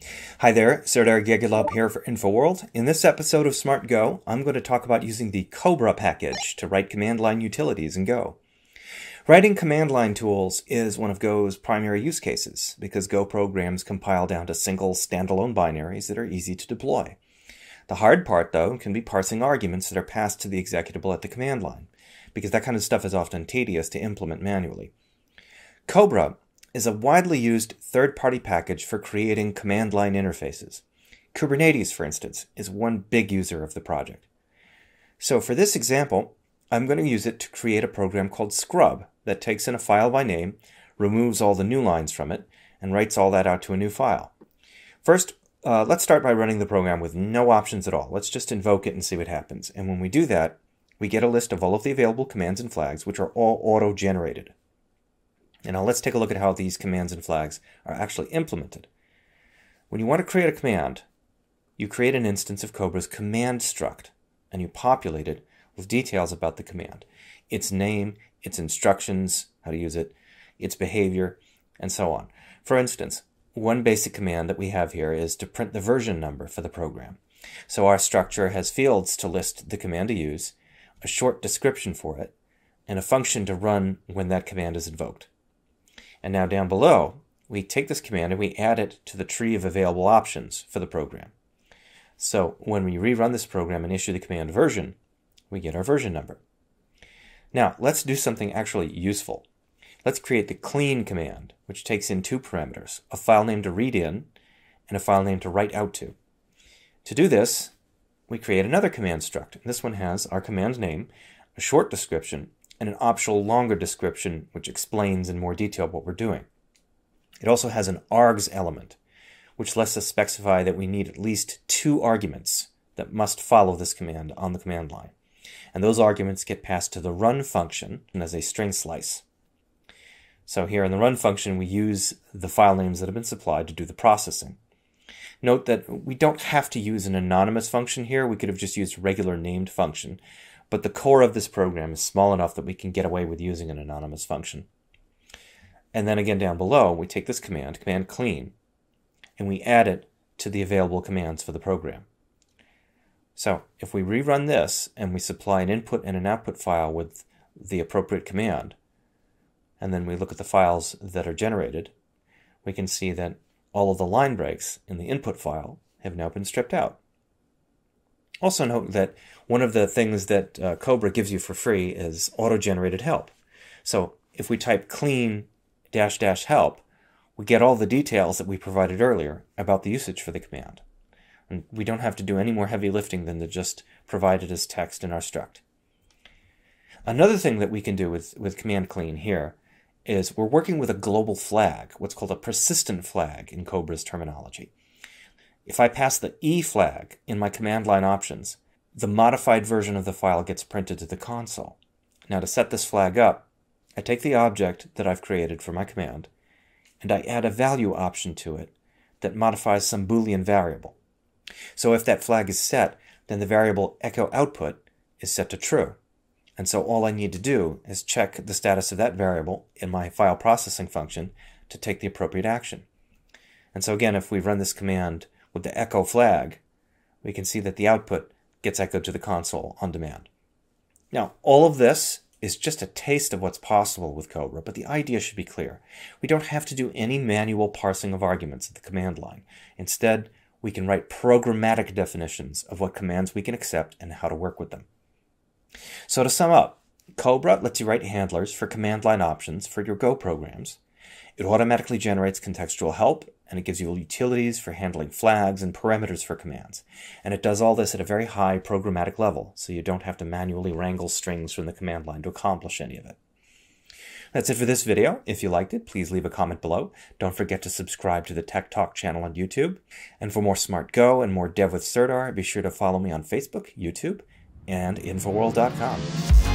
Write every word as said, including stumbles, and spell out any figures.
Hi there, Serdar Gegilab here for InfoWorld. In this episode of Smart Go, I'm going to talk about using the Cobra package to write command line utilities in Go. Writing command line tools is one of Go's primary use cases because Go programs compile down to single standalone binaries that are easy to deploy. The hard part, though, can be parsing arguments that are passed to the executable at the command line, because that kind of stuff is often tedious to implement manually. Cobra is a widely used third-party package for creating command line interfaces. Kubernetes, for instance, is one big user of the project. So for this example, I'm going to use it to create a program called Scrub that takes in a file by name, removes all the new lines from it, and writes all that out to a new file. First, uh, let's start by running the program with no options at all. Let's just invoke it and see what happens. And when we do that, we get a list of all of the available commands and flags, which are all auto-generated. And now let's take a look at how these commands and flags are actually implemented. When you want to create a command, you create an instance of Cobra's command struct, and you populate it with details about the command, its name, its instructions, how to use it, its behavior, and so on. For instance, one basic command that we have here is to print the version number for the program. So our structure has fields to list the command to use, a short description for it, and a function to run when that command is invoked. And now down below, we take this command and we add it to the tree of available options for the program. So when we rerun this program and issue the command version, we get our version number. Now let's do something actually useful. Let's create the clean command, which takes in two parameters, a file name to read in and a file name to write out to. To do this, we create another command struct. This one has our command name, a short description, and an optional longer description which explains in more detail what we're doing. It also has an args element, which lets us specify that we need at least two arguments that must follow this command on the command line. And those arguments get passed to the run function as a string slice. So here in the run function, we use the file names that have been supplied to do the processing. Note that we don't have to use an anonymous function here. We could have just used a regular named function. But the core of this program is small enough that we can get away with using an anonymous function. And then again down below, we take this command, command clean, and we add it to the available commands for the program. So if we rerun this and we supply an input and an output file with the appropriate command, and then we look at the files that are generated, we can see that all of the line breaks in the input file have now been stripped out. Also note that one of the things that uh, Cobra gives you for free is auto-generated help. So if we type clean dash dash help, we get all the details that we provided earlier about the usage for the command. And we don't have to do any more heavy lifting than to just provide it as text in our struct. Another thing that we can do with, with command clean here is we're working with a global flag, what's called a persistent flag in Cobra's terminology. If I pass the E flag in my command line options, the modified version of the file gets printed to the console. Now to set this flag up, I take the object that I've created for my command, and I add a value option to it that modifies some Boolean variable. So if that flag is set, then the variable echo output is set to true. And so all I need to do is check the status of that variable in my file processing function to take the appropriate action. And so again, if we run this command with the echo flag, we can see that the output gets echoed to the console on demand. Now, all of this is just a taste of what's possible with Cobra, but the idea should be clear. We don't have to do any manual parsing of arguments at the command line. Instead, we can write programmatic definitions of what commands we can accept and how to work with them. So to sum up, Cobra lets you write handlers for command line options for your Go programs. It automatically generates contextual help, and it gives you utilities for handling flags and parameters for commands. And it does all this at a very high programmatic level, so you don't have to manually wrangle strings from the command line to accomplish any of it. That's it for this video. If you liked it, please leave a comment below. Don't forget to subscribe to the Tech Talk channel on YouTube. And for more Smart Go and more Dev with Serdar, be sure to follow me on Facebook, YouTube, and InfoWorld dot com.